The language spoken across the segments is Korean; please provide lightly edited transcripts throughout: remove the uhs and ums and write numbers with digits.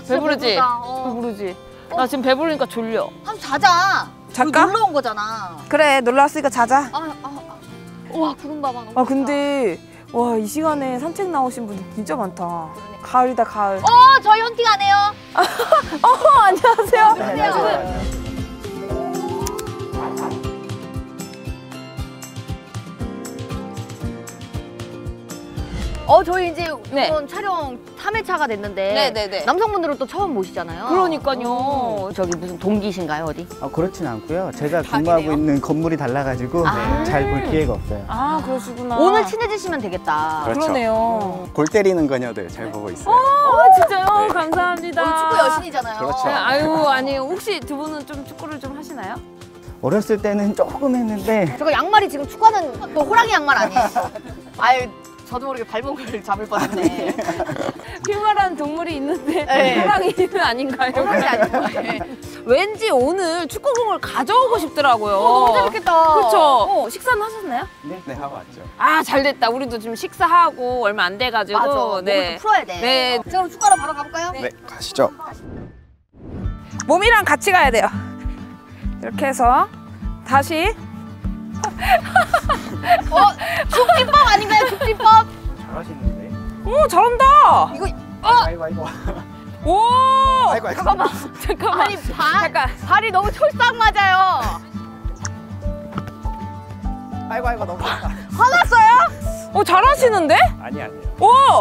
배부르지? 배부르다. 배부르지? 나 지금 배부르니까 졸려. 한번 자자. 잘까? 놀러 온 거잖아. 그래, 놀러 왔으니까 자자. 와, 구름 봐봐. 너무 아, 근데 와, 이 시간에 산책 나오신 분들 진짜 많다. 가을이다, 가을. 저희 헌팅 안 해요. 안녕하세요. 네, 안녕하세요. 저희 이제 네. 이번 촬영 3회차가 됐는데 네네네. 남성분들은 또 처음 모시잖아요. 그러니까요. 저기 무슨 동기신가요, 어디? 그렇진 않고요. 제가 근무하고 있는 건물이 달라가지고 잘 볼 기회가 없어요. 아, 그러시구나. 오늘 친해지시면 되겠다. 그렇죠. 그러네요. 골 때리는 그녀들 잘 보고 있어요. 진짜요? 네. 감사합니다. 오늘 축구 여신이잖아요. 그렇죠. 네, 아유, 아니에요. 혹시 두 분은 좀 축구를 좀 하시나요? 어렸을 때는 조금 했는데 저거 양말이 지금 축구하는 또 호랑이 양말 아니에요? 아유, 저도 모르게 발목을 잡을 뻔했네. 퓨마라는 동물이 있는데 네. 호랑이는 아닌가요? 호랑이 아니에요. 왠지 오늘 축구공을 가져오고 싶더라고요. 너무 재밌겠다. 그렇죠? 식사는 하셨나요? 네 하고 왔죠. 아, 잘 됐다. 우리도 지금 식사하고 얼마 안 돼가지고. 맞아. 몸을 좀 풀어야 돼. 네. 그럼 축구하러 바로 가볼까요? 네 가시죠. 몸이랑 같이 가야 돼요. 이렇게 해서 다시. 축지법 아닌가요? 축지법? 잘하시는데. 오, 잘한다. 이거 아이고. 오. 아이고. 잠깐만. 잠깐만. 아니 잠깐. 발이 너무 촐싹 맞아요. 아이고 너무 좋다. 화났어요? 잘하시는데? 아니에요. 오.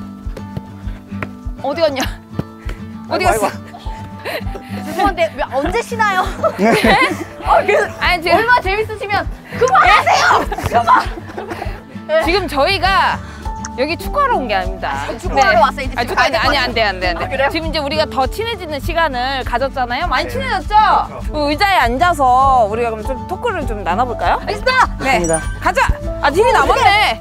어디 갔냐? 어디 갔어? 죄송한데 왜 언제 쉬나요? 아니, 지금 얼마나 재밌으시면 그만하세요. 지금 저희가 여기 축구하러 온 게 아닙니다. 축구하러 왔어요. 이제 아, 집에 축구 가야 아니, 될 것 아니, 같아요. 안 돼, 안 돼, 안 돼. 그래요? 지금 이제 우리가 더 친해지는 시간을 가졌잖아요. 많이 친해졌죠? 의자에 앉아서 우리가 그럼 좀 토크를 좀 나눠볼까요? 알겠습니다. 네. 좋습니다. 가자. 아, 팀이 남았네.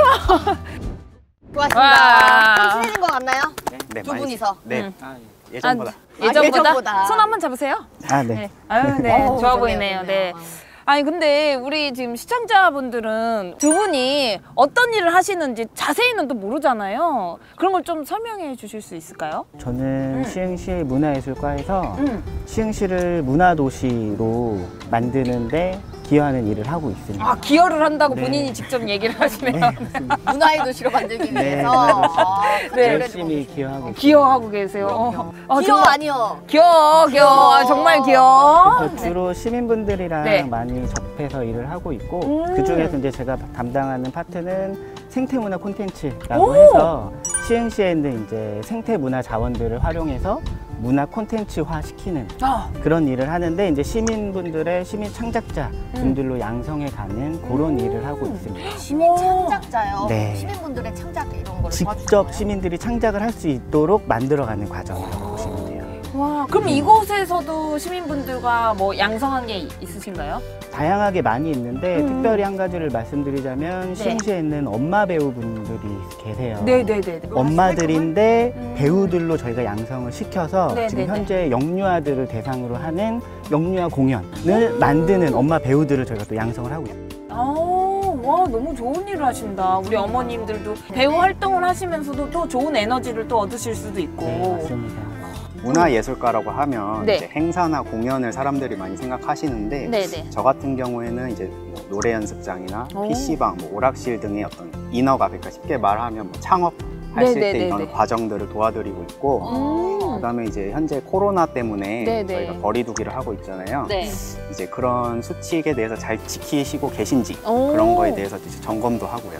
고맙습니다. 와. 좀 친해진 것 같나요? 네, 두 분이서. 네. 예전보다. 예전보다? 손 한번 잡으세요. 네. 아유, 네. 어우, 좋아 좋네요, 보이네요. 좋네요. 네. 아니, 근데 우리 지금 시청자분들은 두 분이 어떤 일을 하시는지 자세히는 또 모르잖아요. 그런 걸 좀 설명해 주실 수 있을까요? 저는 시흥시 문화예술과에서 시흥시를 문화도시로 만드는데 기여하는 일을 하고 있습니다. 아, 기여를 한다고 네. 본인이 직접 얘기를 하시네요. 문화의 도시로 만들기 네, 위해서. 네, 열심히 기여하고 있습니다. 기여하고 계세요. 귀여워 아니요. 귀여워. 아, 정말 귀여워. 그래서 주로 시민분들이랑 네. 많이 접해서 일을 하고 있고 그중에서 이제 제가 담당하는 파트는 생태문화 콘텐츠라고 해서 시흥시에 있는 이제 생태문화 자원들을 활용해서 문화 콘텐츠화 시키는 그런 일을 하는데 이제 시민분들의 시민 창작자 분들로 양성해 가는 그런 일을 하고 있습니다. 시민 창작자요. 네. 시민분들의 창작 이런 거를 직접 시민들이 창작을 할 수 있도록 만들어가는 과정이라고 보시면 돼요. 와, 그럼 이곳에서도 시민분들과 뭐 양성한 게 있으신가요? 다양하게 많이 있는데 특별히 한 가지를 말씀드리자면 시흥시에 있는 엄마 배우분들이 계세요. 네네네. 엄마들인데 배우들로 저희가 양성을 시켜서 네, 지금 네, 네. 현재 영유아들을 대상으로 하는 영유아 공연을 만드는 엄마 배우들을 저희가 또 양성을 하고 있어요. 와, 너무 좋은 일을 하신다. 우리 어머님들도 배우 활동을 하시면서도 또 좋은 에너지를 또 얻으실 수도 있고. 네, 맞습니다. 문화예술가라고 하면 네. 이제 행사나 공연을 사람들이 많이 생각하시는데 네네. 저 같은 경우에는 이제 뭐 노래 연습장이나 PC방, 뭐 오락실 등의 어떤 인허가, 그러니까 쉽게 말하면 뭐 창업하실 때 네네네네. 이런 과정들을 도와드리고 있고 그다음에 이제 현재 코로나 때문에 네네. 저희가 거리두기를 하고 있잖아요. 네. 이제 그런 수칙에 대해서 잘 지키시고 계신지 오. 그런 거에 대해서 이제 점검도 하고요.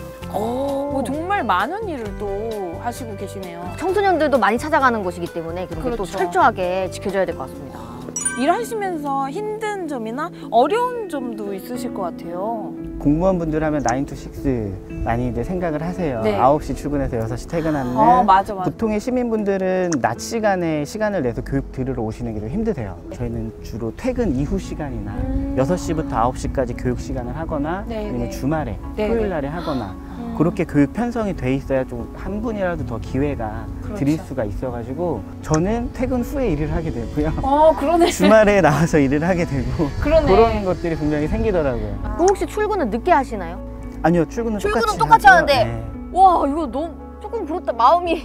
정말 많은 일을 또 하시고 계시네요. 청소년들도 많이 찾아가는 곳이기 때문에 그런 게 또 그렇죠. 철저하게 지켜줘야 될 것 같습니다. 일하시면서 힘든 점이나 어려운 점도 있으실 것 같아요. 공무원분들 하면 9 to 6 많이들 생각을 하세요. 네. 9시 출근해서 6시 퇴근하는 맞아. 보통의 시민분들은 낮 시간에 시간을 내서 교육 들으러 오시는 게 좀 힘드세요. 저희는 주로 퇴근 이후 시간이나 6시부터 9시까지 교육 시간을 하거나 네, 아니면 네. 주말에 네, 토요일 네. 날에 하거나 그렇게 교육 편성이 돼 있어야 좀 한 분이라도 더 기회가 드릴 수가 있어가지고 저는 퇴근 후에 일을 하게 되고요. 그러네. 주말에 나와서 일을 하게 되고 그러네. 그런 것들이 분명히 생기더라고요. 그럼 혹시 출근은 늦게 하시나요? 아니요, 출근은 출근은 똑같이 똑같이 하고요. 하는데 네. 와 이거 너무 조금 그렇다. 마음이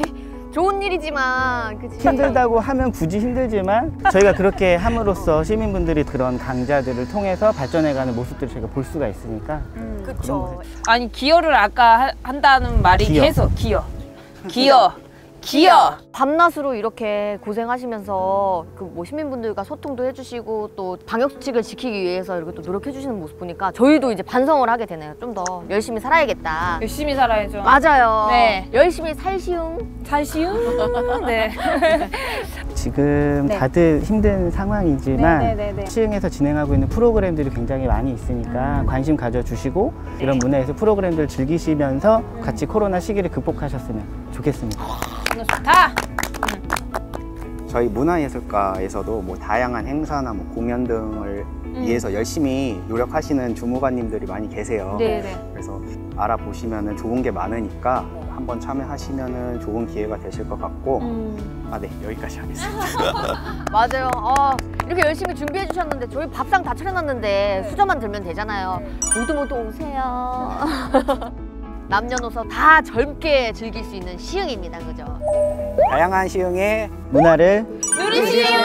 좋은 일이지만 그치? 힘들다고 하면 굳이 힘들지만 저희가 그렇게 함으로써 시민분들이 그런 강자들을 통해서 발전해가는 모습들을 저희가 볼 수가 있으니까 그쵸. 아니 기여를 아까 한다는 말이 기여. 계속 기여. 밤낮으로 이렇게 고생하시면서 그 뭐 시민분들과 소통도 해주시고 또 방역 수칙을 지키기 위해서 이렇게 또 노력해주시는 모습 보니까 저희도 이제 반성을 하게 되네요. 좀 더 열심히 살아야겠다. 열심히 살아야죠. 맞아요. 네. 열심히 살시용. 살시요. 네. 지금 네. 다들 힘든 상황이지만 네네네네. 시흥에서 진행하고 있는 프로그램들이 굉장히 많이 있으니까 관심 가져주시고 이런 문화에서 프로그램들을 즐기시면서 같이 코로나 시기를 극복하셨으면 좋겠습니다. 오늘 좋다. 저희 문화예술가에서도 뭐 다양한 행사나 뭐 공연 등을 위해서 열심히 노력하시는 주무관님들이 많이 계세요. 네네. 그래서 알아보시면 좋은 게 많으니까 한번 참여하시면 좋은 기회가 되실 것 같고 네, 여기까지 하겠습니다. 맞아요. 이렇게 열심히 준비해 주셨는데 저희 밥상 다 차려놨는데 수저만 들면 되잖아요. 모두 오세요. 남녀노소 다 젊게 즐길 수 있는 시흥입니다. 그죠? 다양한 시흥의 문화를 누리시요.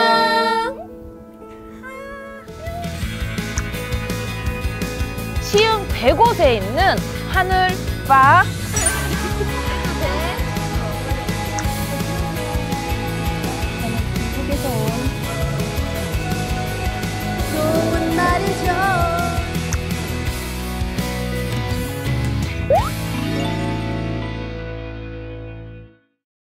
시흥 100곳에 있는 하늘, 바,